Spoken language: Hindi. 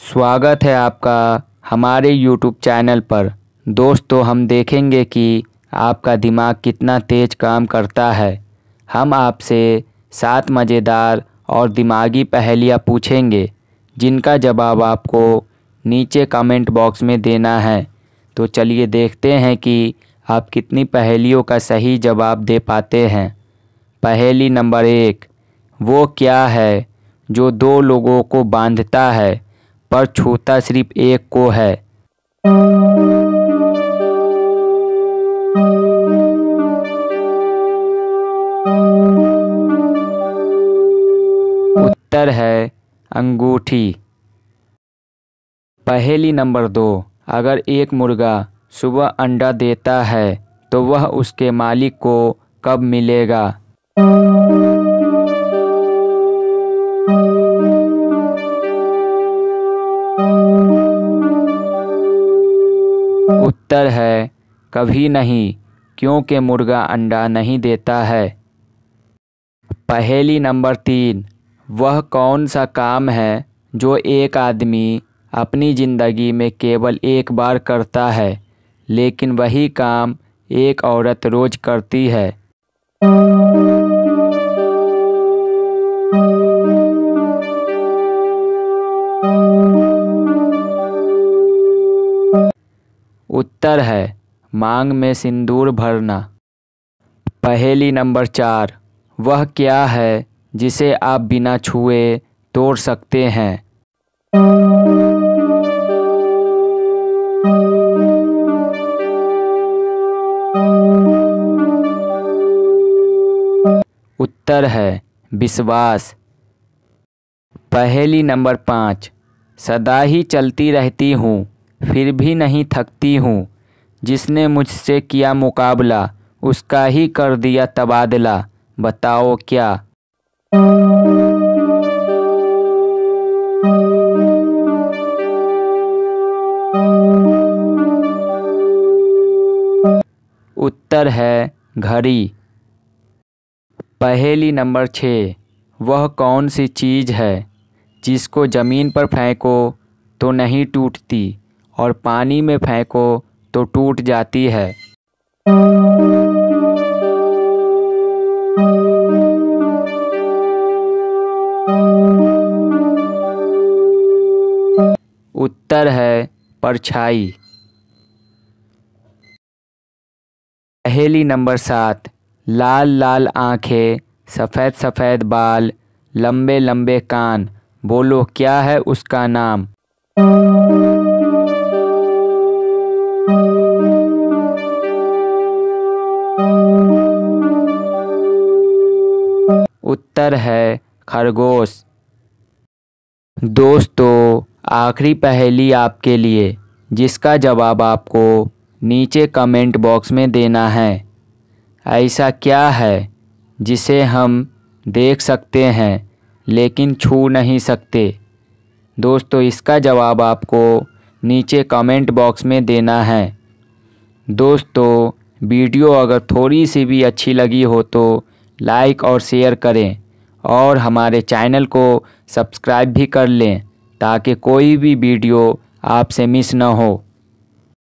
स्वागत है आपका हमारे YouTube चैनल पर। दोस्तों, हम देखेंगे कि आपका दिमाग कितना तेज़ काम करता है। हम आपसे 7 मज़ेदार और दिमागी पहेलियाँ पूछेंगे, जिनका जवाब आपको नीचे कमेंट बॉक्स में देना है। तो चलिए देखते हैं कि आप कितनी पहेलियों का सही जवाब दे पाते हैं। पहेली नंबर 1। वो क्या है जो 2 लोगों को बांधता है पर छूता सिर्फ एक को है? उत्तर है अंगूठी। पहेली नंबर 2। अगर एक मुर्गा सुबह अंडा देता है तो वह उसके मालिक को कब मिलेगा? उत्तर है कभी नहीं, क्योंकि मुर्गा अंडा नहीं देता है। पहेली नंबर 3। वह कौन सा काम है जो एक आदमी अपनी ज़िंदगी में केवल एक बार करता है, लेकिन वही काम एक औरत रोज़ करती है? उत्तर है मांग में सिंदूर भरना। पहेली नंबर 4। वह क्या है जिसे आप बिना छुए तोड़ सकते हैं? उत्तर है विश्वास। पहेली नंबर 5। सदा ही चलती रहती हूँ, फिर भी नहीं थकती हूँ। जिसने मुझसे किया मुकाबला, उसका ही कर दिया तबादला। बताओ क्या? उत्तर है घड़ी। पहेली नंबर 6। वह कौन सी चीज़ है जिसको ज़मीन पर फेंको तो नहीं टूटती और पानी में फेंको तो टूट जाती है? उत्तर है परछाई। पहेली नंबर 7। लाल लाल आँखें, सफ़ेद सफ़ेद बाल, लंबे लंबे कान, बोलो क्या है उसका नाम? उत्तर है खरगोश। दोस्तों, आखिरी पहेली आपके लिए, जिसका जवाब आपको नीचे कमेंट बॉक्स में देना है। ऐसा क्या है जिसे हम देख सकते हैं लेकिन छू नहीं सकते? दोस्तों, इसका जवाब आपको नीचे कमेंट बॉक्स में देना है। दोस्तों, वीडियो अगर थोड़ी सी भी अच्छी लगी हो तो लाइक और शेयर करें और हमारे चैनल को सब्सक्राइब भी कर लें, ताकि कोई भी वीडियो आपसे मिस न हो।